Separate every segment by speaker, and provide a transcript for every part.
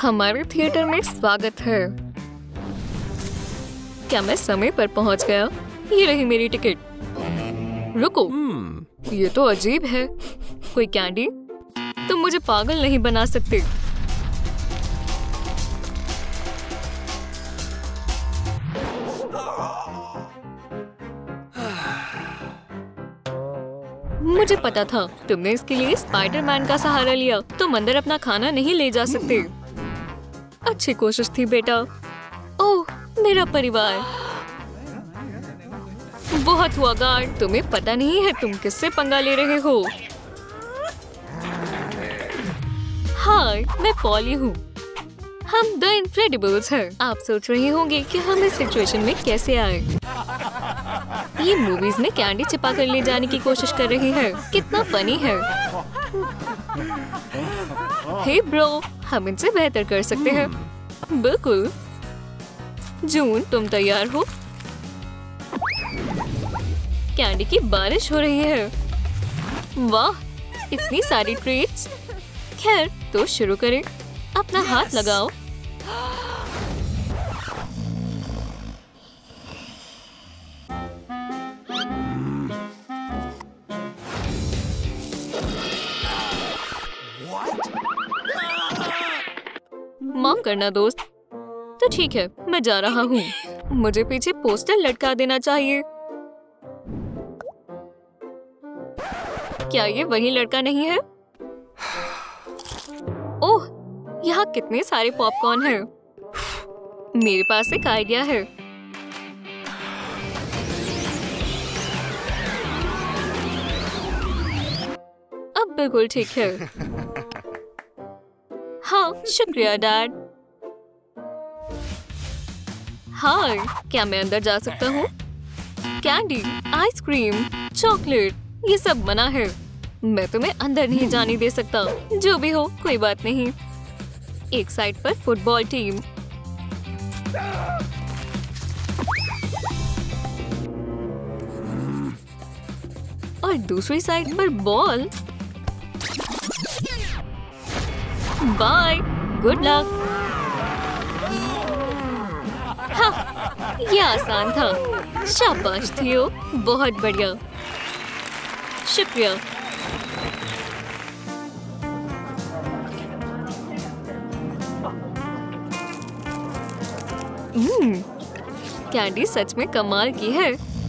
Speaker 1: हमारे थिएटर में स्वागत है। क्या मैं समय पर पहुंच गया? ये रही मेरी टिकट। रुको, ये तो अजीब है। कोई कैंडी? तुम मुझे पागल नहीं बना सकते। मुझे पता था तुमने इसके लिए स्पाइडरमैन का सहारा लिया। तुम अंदर अपना खाना नहीं ले जा सकते। अच्छी कोशिश थी बेटा। ओह, मेरा परिवार। बहुत हुआ गार्ड। तुम्हें पता नहीं है तुम किससे पंगा ले रहे हो। हाय, मैं पॉली हूँ। हम द इनक्रेडिबल्स हैं। आप सोच रहे होंगे कि हम इस सिचुएशन में कैसे आए। ये मूवीज में कैंडी छिपा कर ले जाने की कोशिश कर रही है। कितना फनी है। हे ब्रो, हम इनसे बेहतर कर सकते हैं। बिल्कुल। जून, तुम तैयार हो? कैंडी की बारिश हो रही है। वाह, इतनी सारी ट्रीट्स। खैर, तो शुरू करें। अपना हाथ लगाओ। माफ करना दोस्त। तो ठीक है, मैं जा रहा हूँ। मुझे पीछे पोस्टर लटका देना चाहिए। क्या ये वही लड़का नहीं है? ओह, यहाँ कितने सारे पॉपकॉर्न हैं। मेरे पास एक आइडिया है। अब बिल्कुल ठीक है। हाँ, शुक्रिया डैड। हाय, क्या मैं अंदर जा सकता हूँ? कैंडी, आइसक्रीम, चॉकलेट, ये सब मना है। मैं तुम्हें अंदर नहीं जाने दे सकता। जो भी हो, कोई बात नहीं। एक साइड पर फुटबॉल टीम। और दूसरी साइड पर बॉल। Bye, good luck. हाँ, ये आसान था। शाबाश थियो, बहुत बढ़िया। शुक्रिया। कैंडी सच में कमाल की है।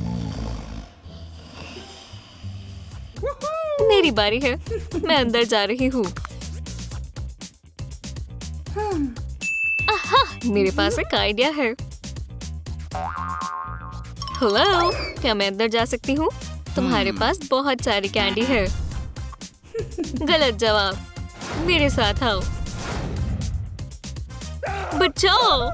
Speaker 1: मेरी बारी है। मैं अंदर जा रही हूँ। आहा, मेरे पास एक आइडिया है। हेलो, क्या मैं अंदर जा सकती हूँ? तुम्हारे पास बहुत सारी कैंडी है। गलत जवाब। मेरे साथ आओ। बचाओ।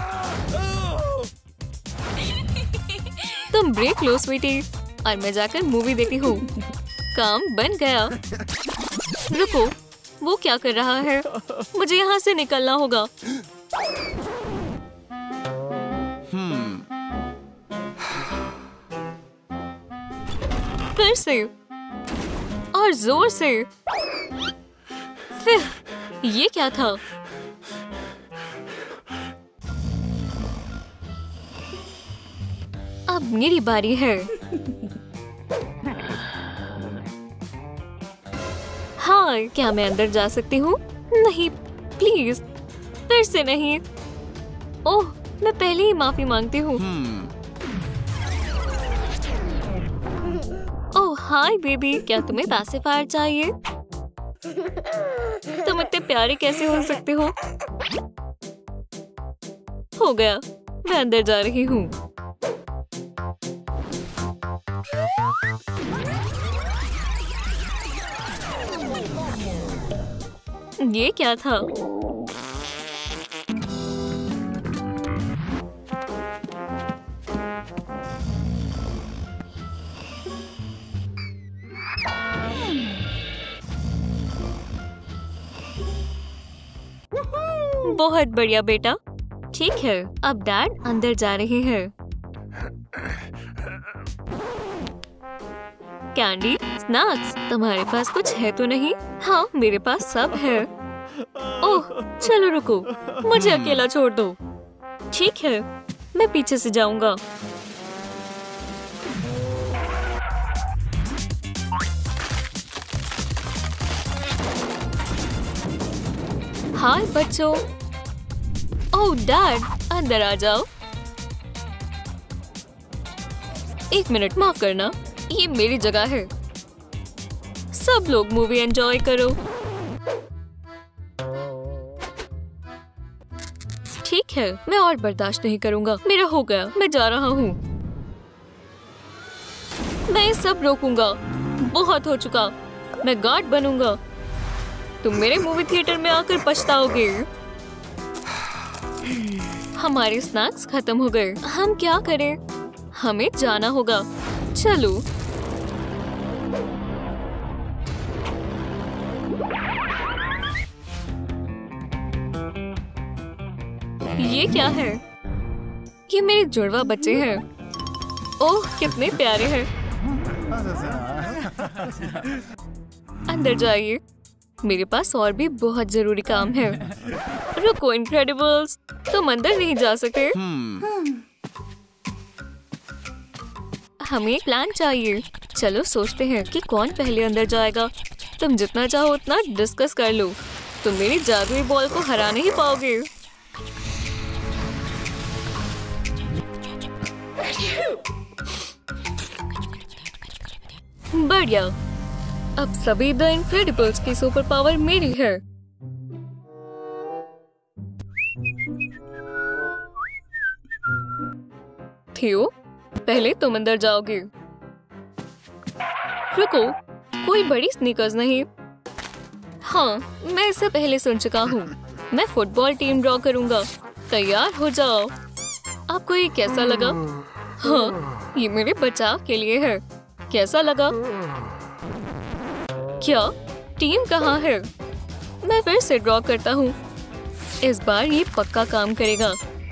Speaker 1: तुम ब्रेक लो स्वीटी, और मैं जाकर मूवी देखती हूँ। काम बन गया। रुको, वो क्या कर रहा है? मुझे यहाँ से निकलना होगा। फिर से और जोर से। फिर ये क्या था? अब मेरी बारी है। हाँ, क्या मैं अंदर जा सकती हूँ? नहीं, प्लीज, फिर से नहीं। ओह, मैं पहले ही माफी मांगती हूँ। ओह हाय बेबी, क्या तुम्हें पैसिफायर चाहिए? तुम इतने प्यारे कैसे हो सकते हो? हो गया, मैं अंदर जा रही हूँ। ये क्या था? बहुत बढ़िया बेटा। ठीक है, अब डैड अंदर जा रहे हैं। कैंडी, स्नैक्स, तुम्हारे पास कुछ है तो नहीं? हाँ, मेरे पास सब है। ओह चलो रुको, मुझे अकेला छोड़ दो। ठीक है, मैं पीछे से जाऊंगा। हाय बच्चों। ओह डैड, अंदर आ जाओ। एक मिनट, माफ करना, ये मेरी जगह है। सब लोग मूवी एंजॉय करो। ठीक है, मैं और बर्दाश्त नहीं करूंगा। मेरा हो गया, मैं जा रहा हूँ। मैं सब रोकूंगा। बहुत हो चुका। मैं गार्ड बनूंगा। तुम मेरे मूवी थिएटर में आकर पछताओगे। हमारे स्नैक्स खत्म हो गए। हम क्या करें? हमें जाना होगा। चलो। ये क्या है? ये मेरे जुड़वा बच्चे हैं। ओह कितने प्यारे हैं। अंदर जाइए, मेरे पास और भी बहुत जरूरी काम है। रुको इनक्रेडिबल्स, तुम अंदर नहीं जा सकते। हमें एक प्लान चाहिए। चलो सोचते हैं कि कौन पहले अंदर जाएगा। तुम जितना चाहो उतना डिस्कस कर लो। तुम मेरी जादुई बॉल को हरा नहीं पाओगे। बढ़िया। अब सभी द इनक्रेडिबल्स की सुपर पावर मेरी है। थियो, पहले तुम अंदर जाओगे। रुको, कोई बड़ी स्नीकर्स नहीं। हाँ, मैं इसे पहले सुन चुका हूँ। मैं फुटबॉल टीम ड्रॉ करूंगा। तैयार हो जाओ। आपको ये कैसा लगा? हाँ, ये मेरे बचाव के लिए है। कैसा लगा? क्या टीम कहाँ है? मैं फिर से ड्रॉ करता हूँ। इस बार ये पक्का काम करेगा।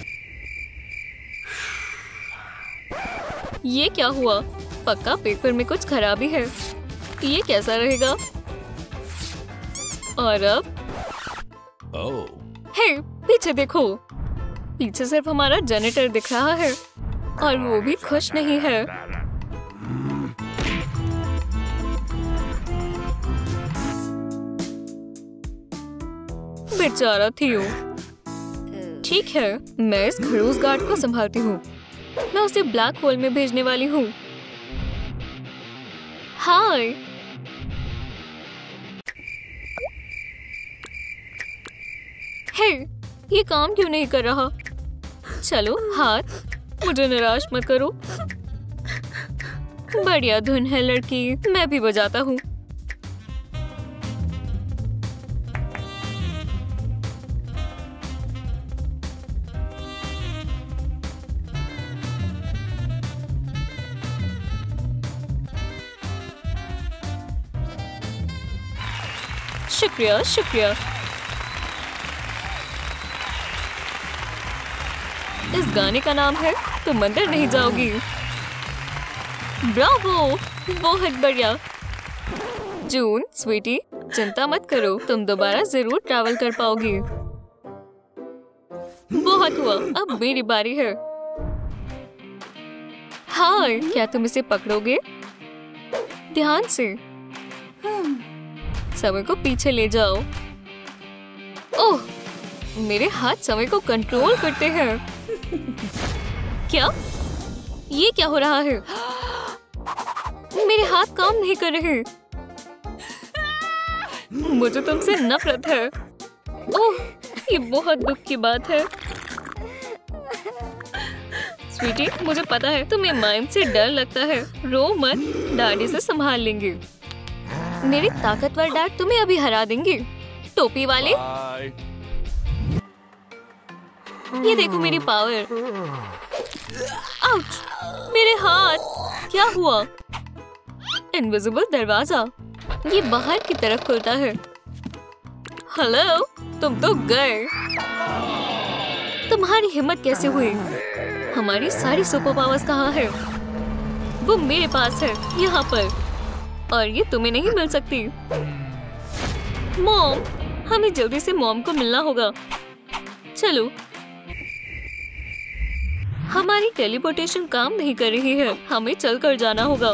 Speaker 1: ये क्या हुआ? पक्का पेपर में कुछ खराबी है। ये कैसा रहेगा? और अब हे, पीछे देखो। पीछे सिर्फ हमारा जेनेटर दिख रहा है और वो भी खुश नहीं है। बेचारा थियो। ठीक है, मैं इस खड़ूस गार्ड को संभालती हूँ। मैं उसे ब्लैक होल में भेजने वाली हूँ। हाय। हे, ये काम क्यों नहीं कर रहा? चलो हाथ, मुझे निराश मत करो। बढ़िया धुन है लड़की, मैं भी बजाता हूँ। शुक्रिया शुक्रिया। इस गाने का नाम है तुम अंदर नहीं जाओगी। ब्रावो, बहुत बढ़िया। जून स्वीटी, चिंता मत करो, तुम दोबारा जरूर ट्रैवल कर पाओगी। बहुत हुआ, अब मेरी बारी है। हाय, क्या तुम इसे पकड़ोगे? ध्यान से। समय को पीछे ले जाओ। ओह, मेरे हाथ समय को कंट्रोल करते हैं। क्या? ये क्या हो रहा है? मेरे हाथ काम नहीं कर रहे। मुझे तुमसे नफरत है। ओह, ये बहुत दुख की बात है। स्वीटी, मुझे पता है तुम्हें माइम से डर लगता है। रो मत, डैडी से संभाल लेंगे। मेरे ताकतवर डैड तुम्हें अभी हरा देंगे। टोपी वाले, ये देखो मेरी पावर। आउच, मेरे हाथ। क्या हुआ? इनविजिबल दरवाजा, ये बाहर की तरफ खुलता है। हेलो, तुम तो गए। तुम्हारी हिम्मत कैसे हुई? हमारी सारी सुपर पावर्स कहाँ है? वो मेरे पास है, यहाँ पर, और ये तुम्हें नहीं मिल सकती। मॉम, हमें जल्दी से मॉम को मिलना होगा। चलो। हमारी टेलीपोर्टेशन काम नहीं कर रही है, हमें चलकर जाना होगा।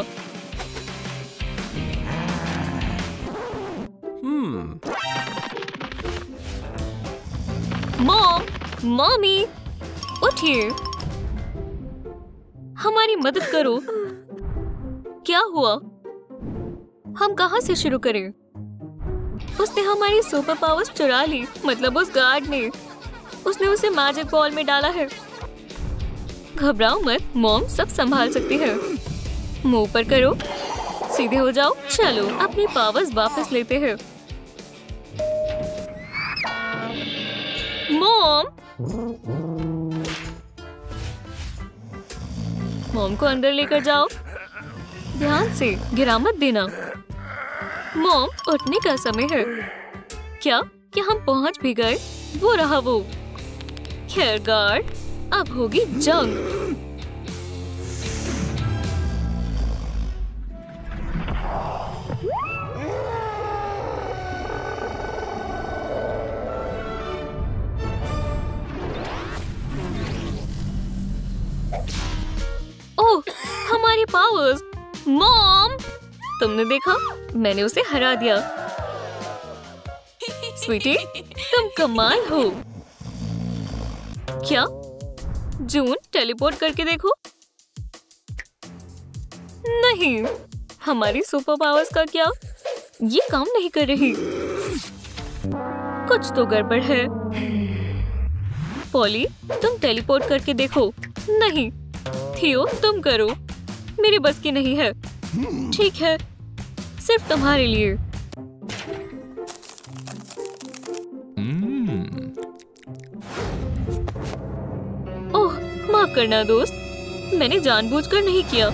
Speaker 1: मॉम, मॉमी, उठिए, हमारी मदद करो। क्या हुआ? हम कहाँ से शुरू करें? उसने हमारी सुपर पावर्स चुरा ली, मतलब उस गार्ड ने। उसने उसे मैजिक बॉल में डाला है। घबराओ मत, मॉम सब संभाल सकती है। मुंह पर करो, सीधे हो जाओ। चलो अपनी पावर्स वापस लेते हैं। मॉम, मॉम को अंदर लेकर जाओ। ध्यान से, गिरा मत देना। मॉम, उठने का समय है। क्या हम पहुंच भी गए? वो रहा वो। खैर गार्ड, अब होगी जंग। ओह, हमारी पावर्स। मॉम, तुमने देखा? मैंने उसे हरा दिया। स्वीटी, तुम कमाल हो। क्या? जून, टेलीपोर्ट करके देखो। नहीं, हमारी सुपर पावर्स का क्या? ये काम नहीं कर रही। कुछ तो गड़बड़ है। पॉली, तुम टेलीपोर्ट करके देखो। नहीं। थियो, तुम करो। मेरे बस की नहीं है। ठीक है, सिर्फ तुम्हारे लिए। ओह, माफ करना दोस्त, मैंने जानबूझकर नहीं किया।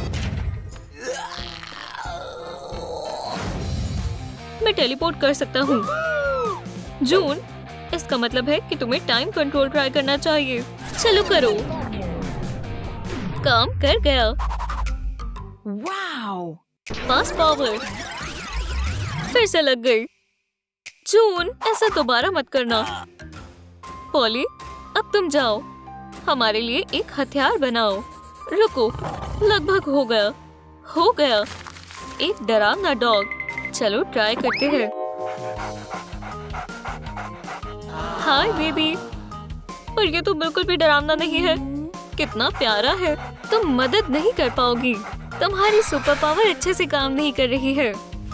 Speaker 1: मैं टेलीपोर्ट कर सकता हूँ। जून, इसका मतलब है कि तुम्हें टाइम कंट्रोल ट्राई करना चाहिए। चलो करो। काम कर गया। Wow, fast power. फिर से लग गई। जून, ऐसा दोबारा मत करना। पॉली, अब तुम जाओ, हमारे लिए एक हथियार बनाओ। रुको, लगभग हो गया। हो गया, एक डरावना डॉग। चलो ट्राई करते हैं। हाय बेबी, पर ये तो बिल्कुल भी डरावना नहीं है। कितना प्यारा है। तुम मदद नहीं कर पाओगी, तुम्हारी सुपर पावर अच्छे से काम नहीं कर रही है।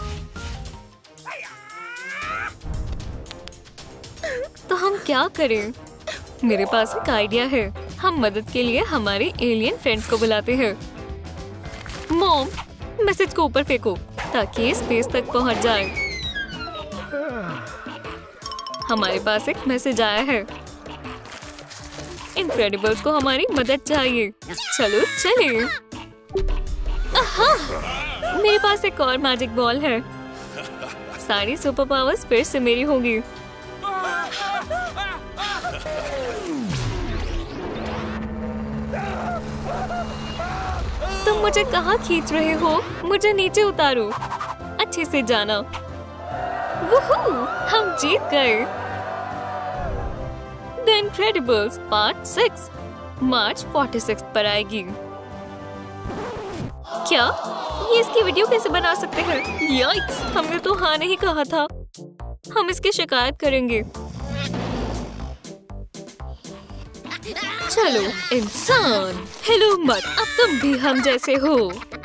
Speaker 1: तो हम क्या करें? मेरे पास एक आइडिया है। हम मदद के लिए हमारे एलियन फ्रेंड्स को बुलाते हैं। मॉम, मैसेज को ऊपर फेंको ताकि स्पेस तक पहुंच जाए। हमारे पास एक मैसेज आया है। इनक्रेडिबल्स को हमारी मदद चाहिए। चलो चले। मेरे पास एक और मैजिक बॉल है। सारी सुपर पावर्स फिर से मेरी होंगी। तुम मुझे कहाँ खींच रहे हो? मुझे नीचे उतारो। अच्छे से जाना। वुहू, हम जीत गए। द इनक्रेडिबल्स पार्ट 6 मार्च 46 पर आएगी। क्या ये इसकी वीडियो कैसे बना सकते हैं? याइक्स, हमने तो हाँ नहीं कहा था। हम इसकी शिकायत करेंगे। चलो इंसान, हेलो मत, अब तुम भी हम जैसे हो।